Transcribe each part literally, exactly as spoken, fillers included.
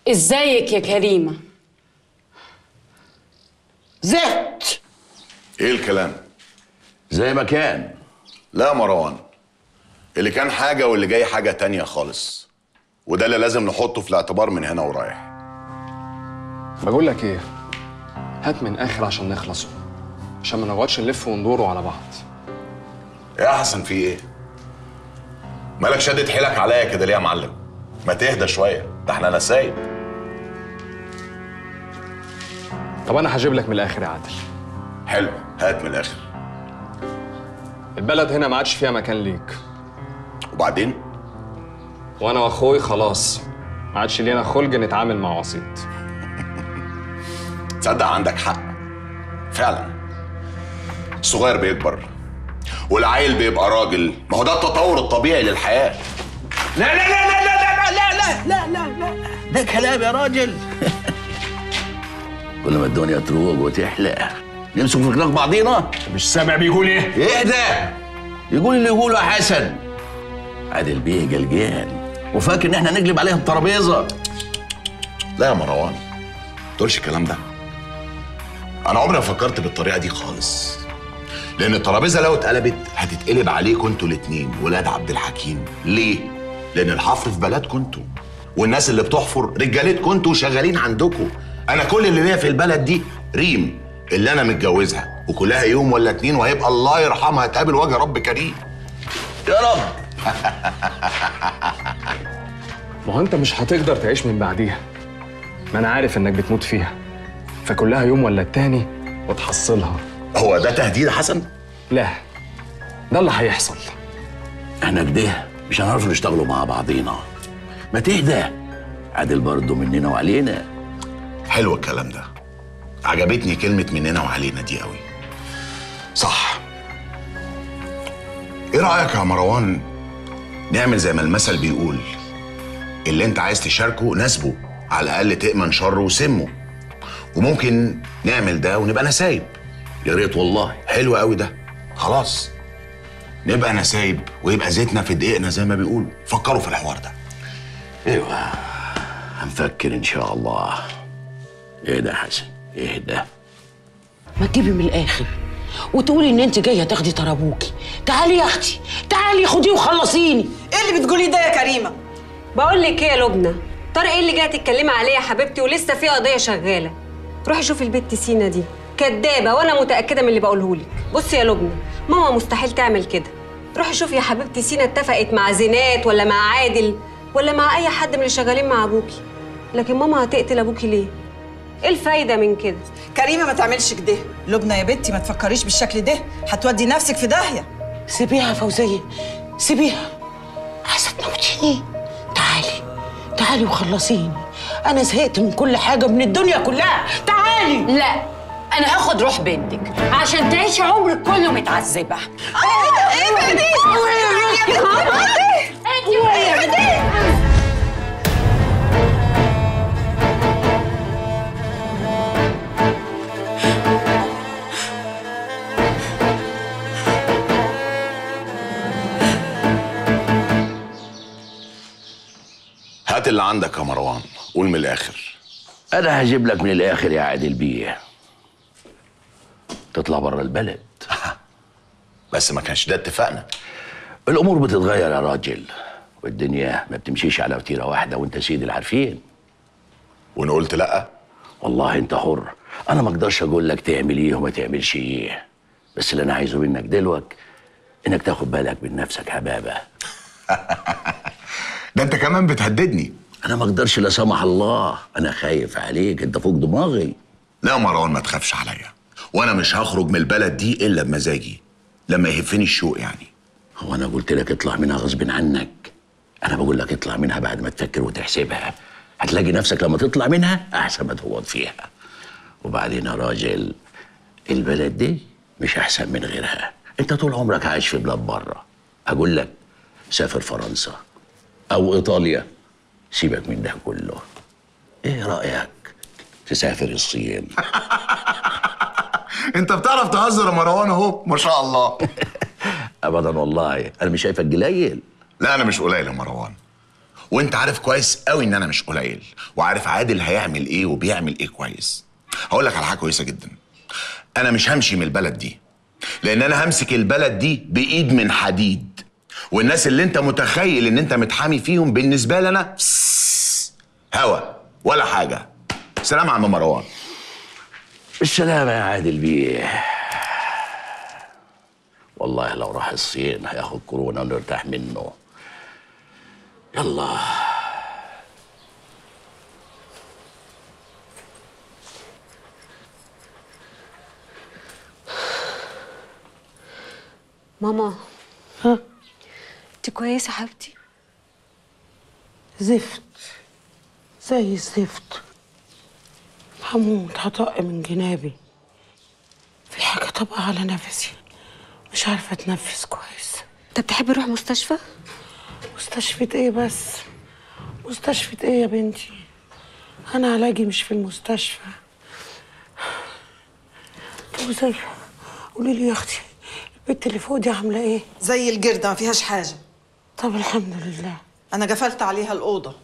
ازيك يا كريمة؟ زفت. ايه الكلام؟ زي ما كان. لا مروان، اللي كان حاجة واللي جاي حاجة تانية خالص، وده اللي لازم نحطه في الاعتبار من هنا ورايح. بقول لك ايه، هات من اخر عشان نخلصوا، عشان ما نقعدش نلف وندوروا على بعض. يا حسن في ايه؟ مالك شدت حيلك عليا كده ليه يا معلم؟ ما تهدى شوية، ده احنا نسايب. طب انا هجيب لك من الاخر يا عادل. حلو، هات من الاخر. البلد هنا ما عادش فيها مكان ليك. وبعدين؟ وانا واخوي خلاص ما عادش لينا خلق نتعامل مع وسيط. تصدق عندك حق فعلا. الصغير بيكبر والعيل بيبقى راجل، ما هو ده التطور الطبيعي للحياة. لا لا لا لا لا لا لا لا لا لا ده كلام يا راجل. كل ما الدنيا تروق وتحلى نمسك في كناق بعضينا. مش سامع بيقول ايه؟ اهدى. يقول اللي يقوله يا حسن. عادل بيه جلجان وفاكر ان احنا نقلب عليهم الترابيزه. لا يا مروان، ما تقولش الكلام ده. انا عمري ما فكرت بالطريقه دي خالص، لان الترابيزه لو اتقلبت هتتقلب عليكم انتوا الاتنين ولاد عبد الحكيم. ليه؟ لان الحفر في بلدكم انتوا، والناس اللي بتحفر رجالتكم انتوا وشغالين عندكم. انا كل اللي ليا في البلد دي ريم اللي انا متجوزها، وكلها يوم ولا اتنين وهيبقى الله يرحمها تقابل وجه رب كريم. يا رب. ما هو انت مش هتقدر تعيش من بعديها، ما انا عارف انك بتموت فيها، فكلها يوم ولا التاني وتحصلها. هو ده تهديد يا حسن؟ لا، ده اللي هيحصل. احنا كده مش هنعرف نشتغلوا مع بعضينا. ما تهدى. عادل برضه مننا وعلينا. حلو الكلام ده، عجبتني كلمة مننا وعلينا دي قوي. صح. ايه رأيك يا مروان نعمل زي ما المثل بيقول، اللي انت عايز تشاركه ناسبه، على الأقل تأمن شره وسمه. وممكن نعمل ده ونبقى نسايب. يا ريت والله. حلو قوي ده. خلاص نبقى نسايب ويبقى زيتنا في دقيقنا زي ما بيقولوا. فكروا في الحوار ده. ايوه هنفكر ان شاء الله. اهدى يا حسن اهدى. ما تجيبي من الاخر وتقولي ان انت جايه تاخدي طرابوكي. تعالي يا اختي، تعالي خديه وخلصيني. ايه اللي بتقولي ده يا كريمه؟ بقول لك ايه يا لبنى، طارق ايه اللي جايه تتكلمي عليه يا حبيبتي ولسه في قضيه شغاله؟ روحي شوفي البت سينا دي كدابه، وانا متاكده من اللي بقوله لك. بصي يا لبنى، ماما مستحيل تعمل كده. روحي شوفي يا حبيبتي سينا اتفقت مع زينات ولا مع عادل ولا مع اي حد من اللي شغالين مع ابوكي، لكن ماما هتقتل ابوكي ليه؟ ايه الفايده من كده؟ كريمه ما تعملش كده. لبنى يا بنتي ما تفكريش بالشكل ده، هتودي نفسك في داهيه. سيبيها يا فوزيه، سيبيها. عايزه تموتيني؟ تعالي تعالي وخلصيني. انا زهقت من كل حاجه من الدنيا كلها. تعالي. لا، انا هاخد روح بنتك عشان تعيشي عمرك كله متعذبه. ايه بقى دي؟ ايه دي؟ هات اللي عندك يا مروان، قول من الآخر. انا هجيب لك من الاخر يا عادل بيه. تطلع بره البلد. بس ما كانش ده اتفقنا. الامور بتتغير يا راجل، والدنيا ما بتمشيش على وتيره واحده وانت سيد العارفين. وان قلت لا؟ والله انت حر. انا ما اقدرش اقول لك تعمل ايه وما تعملش ايه، بس اللي انا عايزه منك دلوقتي انك تاخد بالك من نفسك يا بابا. ده انت كمان بتهددني. انا ما اقدرش لا سمح الله، انا خايف عليك، انت فوق دماغي. لا يا مروان ما تخافش عليا، وانا مش هخرج من البلد دي الا بمزاجي، لما يهفني الشوق يعني. هو انا قلت لك اطلع منها غصب عنك؟ انا بقول لك اطلع منها بعد ما تفكر وتحسبها. هتلاقي نفسك لما تطلع منها احسن ما تقعد فيها. وبعدين يا راجل، البلد دي مش احسن من غيرها. انت طول عمرك عايش في بلاد بره. اقول لك سافر فرنسا او ايطاليا، سيبك من ده كله. ايه رايك تسافر الصين؟ انت بتعرف تهزر يا مروان اهو، ما شاء الله. ابدا والله، انا مش شايفك قليل. لا انا مش قليل يا مروان، وانت عارف كويس قوي ان انا مش قليل، وعارف عادل هيعمل ايه وبيعمل ايه كويس. هقول لك على حاجه كويسه جدا، انا مش همشي من البلد دي، لان انا همسك البلد دي بايد من حديد، والناس اللي انت متخيل ان انت متحامي فيهم بالنسبه لي انا هوا ولا حاجه. سلام يا عم مروان. بالسلامة يا عادل بيه. والله لو راح الصين هياخد كورونا ونرتاح منه. يلا. ماما. ها؟ انت كويسه يا حبيبتي؟ زفت زي الزفت، هموت هطق من جنابي. في حاجة طبقة على نفسي، مش عارفة اتنفس كويس. طب تحبي نروح مستشفى؟ مستشفى ايه بس؟ مستشفى ايه يا بنتي؟ انا علاجي مش في المستشفى. وزي قولي لي يا اختي، البنت اللي فوق دي عامله ايه؟ زي الجردة ما فيهاش حاجة. طب الحمد لله. أنا قفلت عليها الأوضة،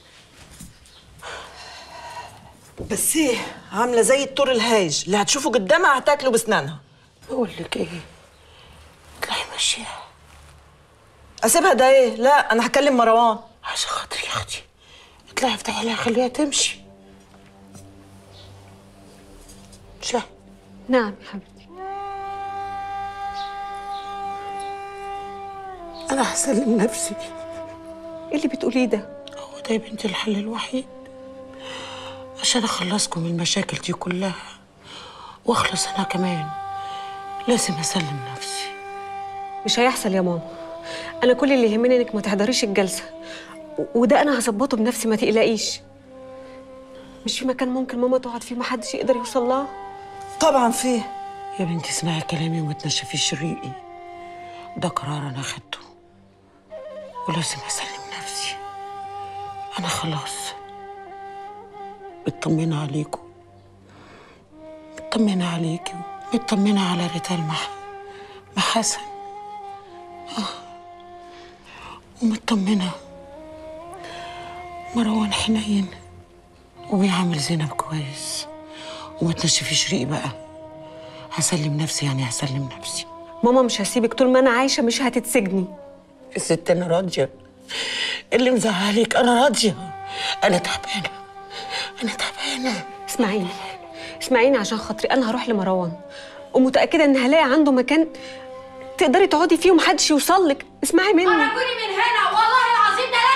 بس ايه عاملة زي الطور الهايج اللي هتشوفه قدامها هتاكله بسنانها. بقول لك ايه، اطلعي ماشيه. أسيبها ده ايه؟ لا أنا هكلم مروان. عشان خاطري يا اختي اطلعي افتحي لها خليها تمشي. شا نعم يا حبيبتي. انا هسلم نفسي. ايه اللي بتقوليه ده؟ هو ده يا بنتي الحل الوحيد عشان اخلصكم من المشاكل دي كلها واخلص انا كمان. لازم اسلم نفسي. مش هيحصل يا ماما. انا كل اللي يهمني انك ما تحضريش الجلسه، و- وده انا هظبطه بنفسي، ما تقلقيش. مش في مكان ممكن ماما تقعد فيه محدش يقدر يوصل لها؟ طبعا فيه. يا بنتي اسمعي كلامي وما تنشفيش ريقي، ده قرار انا خدته ولازم اسلم نفسي. انا خلاص مطمنه عليكم، مطمنه عليكي، مطمنه على ريتال مع مع حسن. اه ومطمنه مروان حنين وبيعامل زينب كويس. وما تنشفيش ريقي بقى، هسلم نفسي يعني هسلم نفسي. ماما مش هسيبك طول ما انا عايشه، مش هتتسجني. يا ست انا راضيه، اللي مزعلك انا راضيه. انا تعبانه، انا تعبانه. اسمعيني اسمعيني عشان خاطري، انا هروح لمروان ومتاكده ان هلاقي عنده مكان تقدري تقعدي فيه ومحدش يوصل لك. اسمعي مني. خرجوني من هنا والله العظيم ده